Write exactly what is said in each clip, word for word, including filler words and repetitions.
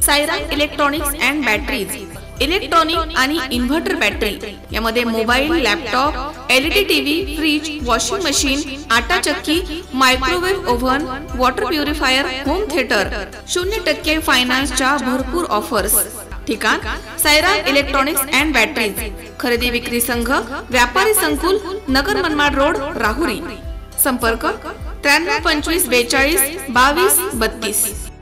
Siren electronics and batteries, electronic आणि inverter battery यामध्ये mobile, laptop, LED TV, fridge, washing machine, आटा चक्की, microwave oven, water purifier, home theatre, शून्य टक्के फायनान्सच्या भरपूर ऑफर्स। ठिकाण सायरन इलेक्ट्रॉनिक्स अँड बॅटरीज, खरेदी विक्री संघ, व्यापारी संकुल, नगर मनमाड रोड, राहुरी। संपर्क त्र्याण्णव पंचवीस बेचाळीस बावीस बत्तीस।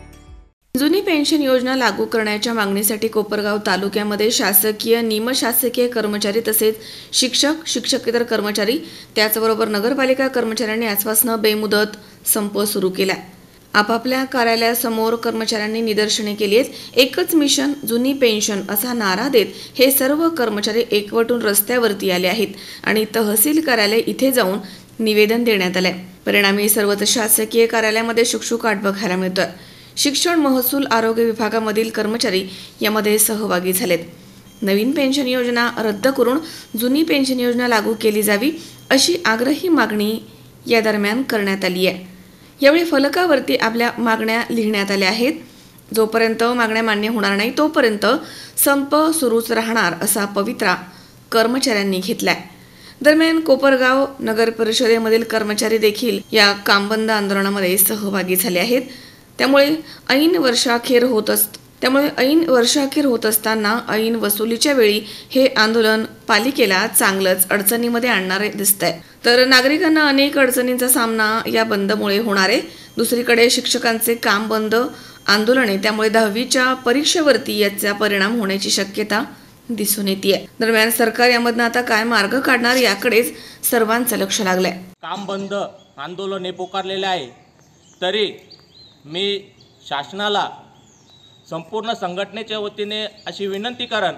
जुनी पेन्शन योजना लागू करण्याच्या मागणीसाठी कोपरगाव तालुक्यामध्ये शासकीय, निमशासकीय कर्मचारी तसेच शिक्षक, शिक्षकेतर कर्मचारी त्याचबरोबर नगरपालिका कर्मचाऱ्यांनी आजपासून बेमुदत संप सुरू केला। आपापल्या कार्यालयासमोर कर्मचाऱ्यांनी निदर्शने केली आहेत। एकच मिशन जुनी पेन्शन असा नारा देत हे सर्व कर्मचारी एकवटून रस्त्यावरती आले आहेत आणि तहसील कार्यालय इथे जाऊन निवेदन देण्यात आले। परिणामी सर्वच शासकीय कार्यालयामध्ये शुकशुकाट बघायला मिळतोय। शिक्षण, महसूल, आरोग्य विभागामधील कर्मचारी यामध्ये सहभागी झालेत। नवीन पेन्शन योजना रद्द करून जुनी पेन्शन योजना लागू केली जावी अशी आग्रही मागणी या दरम्यान करण्यात आली आहे। यावेळी फलकावरती आपल्या मागण्या लिहिण्यात आल्या आहेत। जोपर्यंत मागण्या मान्य होणार नाही तोपर्यंत संप सुरूच राहणार असा पवित्रा कर्मचाऱ्यांनी घेतलाय। दरम्यान कोपरगाव नगर परिषदेमधील कर्मचारी देखील या कामबंद आंदोलनामध्ये सहभागी झाले आहेत। त्यामुळे ऐन वर्षाखेर होत असत त्यामुळे ऐन वर्षाखेर होत असताना ऐन वसुलीच्या वेळी हे आंदोलन पालिकेला चांगलंच अडचणीमध्ये आणणारे दिसतंय। तर नागरिकांना अनेक अडचणींचा सामना या बंदमुळे होणार आहे। दुसरीकडे शिक्षकांचे काम बंद आंदोलन आहे, त्यामुळे दहावीच्या परीक्षेवरती याचा परिणाम होण्याची शक्यता दिसून येते। दरम्यान सरकार यामधून आता काय मार्ग काढणार याकडेच सर्वांचं लक्ष लागलंय। काम बंद आंदोलन हे पुकारलेले आहे, तरी मी शासनाला संपूर्ण संघटनेच्या वतीने अशी विनंती करेन,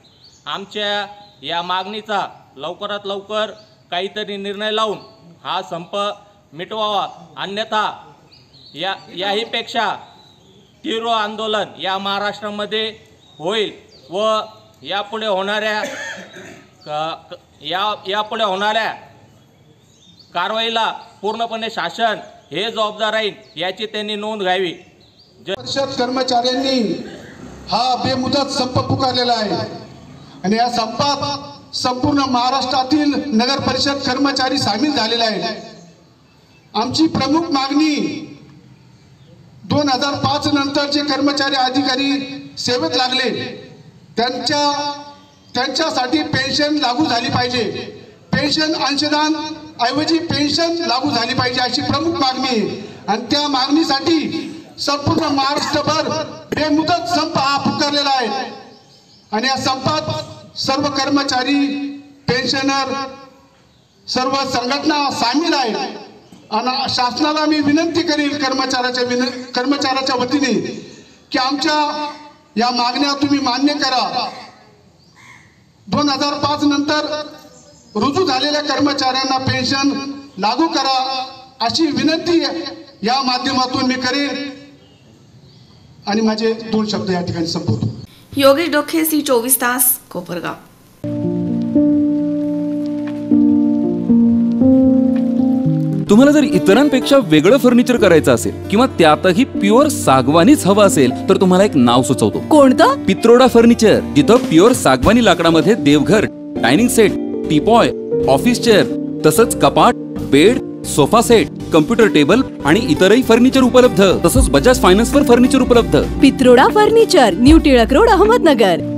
आमच्या या मागणीचा लवकरात लवकर काहीतरी निर्णय लावून हा संप मिटवावा, अन्यथा या याहीपेक्षा तीव्र आंदोलन या महाराष्ट्रामध्ये होईल व यापुढे होणाऱ्या या यापुढे होणाऱ्या कारवाईला पूर्णपणे शासन हे जबाबदार राहील याची त्यांनी नोंद घ्यावी। परिषद कर्मचाऱ्यांनी हा बेमुदत संप पुकारलेला आहे आणि या संपात संपूर्ण महाराष्ट्रातील नगर परिषद कर्मचारी सामील झालेले आहेत। आमची प्रमुख मागणी दोन हजार पाच नंतर जे कर्मचारी अधिकारी सेवेत लागले त्यांच्या त्यांच्यासाठी पेन्शन लागू झाली पाहिजे। पेन्शन अंशदान ऐवजी पेन्शन लागू झाली पाहिजे अशी प्रमुख मागणी आहे आणि त्या मागणीसाठी संपूर्ण महाराष्ट्रभर बेमुदत संप हा पुकारलेला आहे आणि या संपात सर्व कर्मचारी, पेन्शनर, सर्व संघटना सामील आहेत आणि शासनाला मी विनंती करेल कर्मचाऱ्याच्या विन कर्मचाऱ्याच्या वतीने की आमच्या या मागण्या तुम्ही मान्य करा। दोन हजार पाच नंतर रुजू झालेल्या कर्मचाऱ्यांना पेन्शन लागू करा अशी विनंती या माध्यमातून मी करेन आणि माझे दोन शब्द या ठिकाणी संपवतो। योगेश डोखे, सी चोवीस तास, कोपरगाव। तुम्हाला जर इतरांपेक्षा वेगळं फर्निचर करायचं असेल किंवा त्यातही प्युअर सागवानीच हवं असेल तर तुम्हाला एक नाव सुचवतो। कोणतं? पित्रोडा फर्निचर, जिथं प्युअर सागवानी लाकडामध्ये देवघर, dining set, teapoy, office chair तसंच कपाट, bed, sofa set, computer table आणि इतरही फर्निचर उपलब्ध। तसंच बजाज फायनान्सवर फर्निचर उपलब्ध। Pitroda furniture, new Tilak road, Ahmednagar.